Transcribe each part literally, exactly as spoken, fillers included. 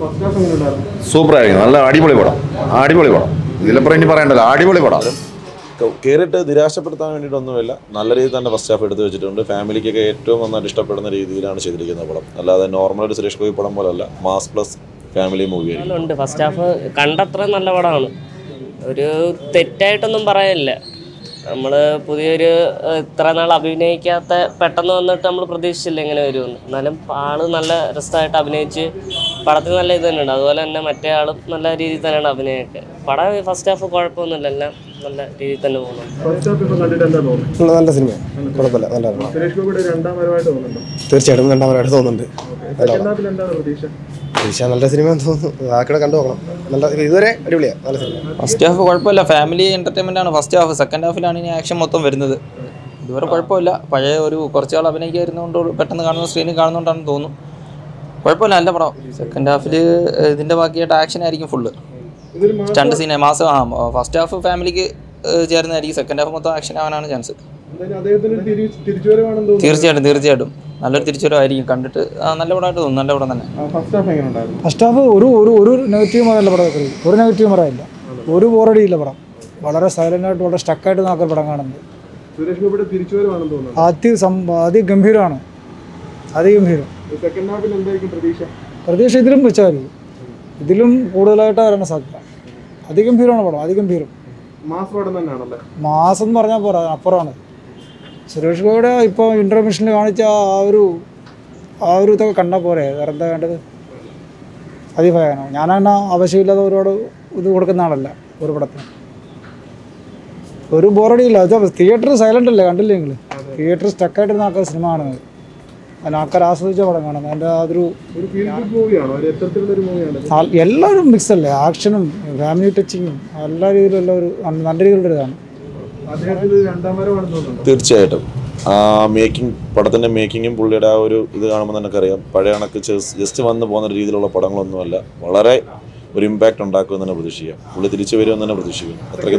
സൂപ്പറായിരിക്കും. നല്ല അടിപൊളി പടം, അടിപൊളി പടം. ഇതിലപ്പുറം ഇനി പറയണ്ടല്ലോ, അടിപൊളി പടം. കയറിയിട്ട് നിരാശപ്പെടുത്താൻ വേണ്ടിയിട്ടൊന്നുമില്ല. നല്ല രീതിയിൽ തന്നെ ഫസ്റ്റ് ഹാഫ് എടുത്ത് വെച്ചിട്ടുണ്ട്. ഫാമിലിക്കൊക്കെ ഏറ്റവും നന്നായിട്ട് ഇഷ്ടപ്പെടുന്ന രീതിയിലാണ് ചെയ്തിരിക്കുന്ന പടം. അല്ലാതെ നോർമലായിട്ട് സുരേഷ് ഗോപി പടം പോലല്ല, മാസ് പ്ലസ് ഫാമിലി മൂവി ആയിരിക്കും. ഫസ്റ്റ് ഹാഫ് കണ്ടത്ര നല്ല പടമാണ്. ഒരു തെറ്റായിട്ടൊന്നും പറയാനില്ല. നമ്മൾ പുതിയൊരു ഇത്ര നാൾ അഭിനയിക്കാത്ത പെട്ടെന്ന് വന്നിട്ട് നമ്മൾ പ്രതീക്ഷിച്ചില്ല ഇങ്ങനെ വരുമെന്ന്. എന്നാലും ആള് നല്ല രസമായിട്ട് അഭിനയിച്ച് പടത്തിൽ നല്ല ഇത് തന്നെയുണ്ട്. അതുപോലെ തന്നെ മറ്റേ ആളും നല്ല രീതിയിൽ തന്നെയാണ് അഭിനയമൊക്കെ. പടം ഫസ്റ്റ് ഹാഫ് കുഴപ്പമൊന്നുമില്ല, എല്ലാം നല്ല രീതിയിൽ തന്നെ പോകുന്നു. നല്ല സിനിമ, കുഴപ്പമില്ല, നല്ല തീർച്ചയായിട്ടും രണ്ടാമതായിട്ട് തോന്നുന്നുണ്ട്. പ്രതീക്ഷ നല്ല സിനിമ തോന്നുന്നു. ആക്കടെ കണ്ടു നോക്കണം. നല്ല ഇതുവരെ അടിപൊളിയാണ്, നല്ല സിനിമ. ഫസ്റ്റ് ഹാഫ് കുഴപ്പമില്ല, ഫാമിലി എൻ്റർടൈൻമെൻ്റ് ആണ് ഫസ്റ്റ് ഹാഫ്. സെക്കൻഡ് ഹാഫിലാണ് ഇനി ആക്ഷൻ മൊത്തം വരുന്നത്. ഇതുവരെ കുഴപ്പമില്ല. പഴയ ഒരു കുറച്ച് ആൾ അഭിനയിക്കായിരുന്നുകൊണ്ട് പെട്ടെന്ന് കാണുന്ന സ്ക്രീനിൽ കാണുന്നതുകൊണ്ടാണെന്ന് തോന്നുന്നു. കുഴപ്പമില്ല, നല്ല പടം. സെക്കൻഡ് ഹാഫിൽ ഇതിൻ്റെ ബാക്കിയായിട്ട് ആക്ഷൻ ആയിരിക്കും ഫുള്ള്. സ്റ്റണ്ട് സീനെ മാസം ആ ഫസ്റ്റ് ഹാഫ് ഫാമിലിക്ക് ചേർന്നതായിരിക്കും. സെക്കൻഡ് ഹാഫ് മൊത്തം ആക്ഷൻ ആവാനാണ് ചാൻസ്. തീർച്ചയായിട്ടും തീർച്ചയായിട്ടും നല്ലൊരു തിരിച്ചുവരവായിരിക്കും. കണ്ടിട്ട് നല്ല പടമായിട്ട് തോന്നുന്നു. നല്ല പടം തന്നെ. ഫസ്റ്റ് ഹാഫ് ഒരു ഒരു ഒരു നെഗറ്റീവ് മറല്ല പടം. ഒരു നെഗറ്റീവ് മറയില്ല, ഒരു ബോറടിയില്ല പടം. വളരെ സൈലന്റ് ആയിട്ട് വളരെ സ്റ്റക്കായിട്ട് നോക്കാൻ പടം കാണുന്നത്. അതിഗംഭീരമാണ്, അതിഗംഭീരം. പ്രതീക്ഷ ഇതിലും വെച്ചായിരിക്കും, ഇതിലും കൂടുതലായിട്ട് വരാൻ സാധ്യത. അതിഗംഭീരമാണ് പടം, അതിഗംഭീരം. മാസം എന്ന് പറഞ്ഞാൽ പോരാ, അപ്പുറമാണ്. സുരേഷ് ഗോപിയുടെ ഇപ്പോൾ ഇൻ്റർവ്യൂഷനിൽ കാണിച്ച ആ ഒരു ആ ഒരു ഇതൊക്കെ കണ്ടാൽ പോരെ, വേറെ എന്താ വേണ്ടത്? അതിഭയാനോ. ഞാനങ്ങനെ ആവശ്യമില്ലാതെ ഒരുപാട് ഇത് കൊടുക്കുന്ന ആളല്ല ഒരു പടത്തിന്. ഒരു ബോറടിയില്ല. അത് തിയേറ്റർ സൈലൻ്റ് അല്ലേ, കണ്ടില്ലേ നിങ്ങൾ? തിയേറ്റർ സ്റ്റക്കായിട്ടിരുന്ന ആൾക്കാർ സിനിമ കാണുന്നത്, അതിന് ആൾക്കാർ ആസ്വദിച്ച പടം കാണുന്നത്. അതിൻ്റെ അതൊരു എല്ലാവരും മിക്സ് അല്ലേ, ആക്ഷനും ഫാമിലി ടച്ചിങ്ങും എല്ലാ രീതിയിലുള്ള ഒരു നല്ല രീതിയിലുള്ള ഇതാണ്. തീർച്ചയായിട്ടും ആ മേക്കിംഗ്, പടത്തിൻ്റെ മേക്കിങ്ങും പുള്ളിയുടെ ആ ഒരു ഇത് കാണുമ്പോൾ തന്നെ അറിയാം. പഴയ കണക്ക് ജസ്റ്റ് വന്ന് പോകുന്ന രീതിയിലുള്ള പടങ്ങളൊന്നുമല്ല. വളരെ ഒരു ഇമ്പാക്റ്റ് ഉണ്ടാക്കുമെന്ന് തന്നെ പ്രതീക്ഷിക്കാം. പുള്ളി തിരിച്ചു വരുമെന്ന് തന്നെ പ്രതീക്ഷിക്കും. അത്രയ്ക്ക്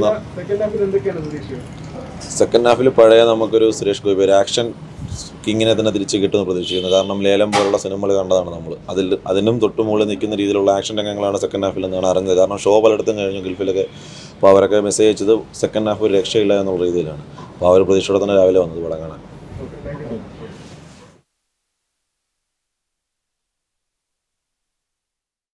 സെക്കൻഡ് ഹാഫിൽ പഴയ നമുക്കൊരു സുരേഷ് ഗോപി ഒരു ആക്ഷൻ കിങ്ങിനെ തന്നെ തിരിച്ച് കിട്ടുമെന്ന് പ്രതീക്ഷിക്കുന്നു. കാരണം ലേലം പോലുള്ള സിനിമകൾ കണ്ടതാണ് നമ്മൾ. അതിൽ അതിനും തൊട്ട് മുകളിൽ നിൽക്കുന്ന രീതിയിലുള്ള ആക്ഷൻ രംഗങ്ങളാണ് സെക്കൻഡ് ഹാഫിൽ എന്നാണ് അറിഞ്ഞത്. കാരണം ഷോ പലയിടത്തും കഴിഞ്ഞു ഗൾഫിലൊക്കെ. അപ്പോൾ അവരൊക്കെ മെസ്സേജ് അയച്ചത് സെക്കൻഡ് ഹാഫ് ഒരു രക്ഷയില്ല എന്നുള്ള രീതിയിലാണ്. അപ്പോൾ അവർ പ്രതീക്ഷയോടെ തന്നെ രാവിലെ വന്നത് പടം കാണാൻ.